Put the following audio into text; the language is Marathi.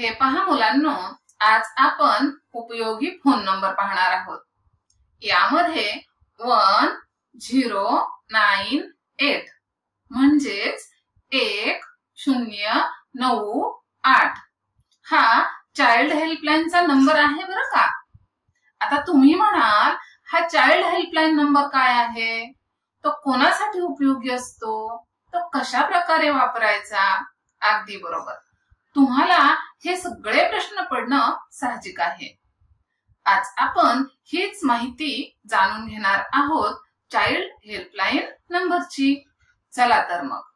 हे पहा मुलांनो, आज आपण उपयोगी फोन नंबर पाहणार आहोत। यामध्ये 1098 म्हणजेच 1098 हा चाइल्ड हेल्पलाईनचा नंबर आहे बरं का। आता तुम्ही म्हणाल, हा चाइल्ड हेल्पलाईन नंबर काय आहे, तो कोणासाठी उपयोगी असतो, तो कशा प्रकारे वापरायचा। अगदी बरोबर, तुम्हाला हे सगळे प्रश्न पडणं साहजिक आहे। आज आपण हीच माहिती जाणून घेणार आहोत चाइल्ड हेल्पलाईन नंबरची। चला तर मग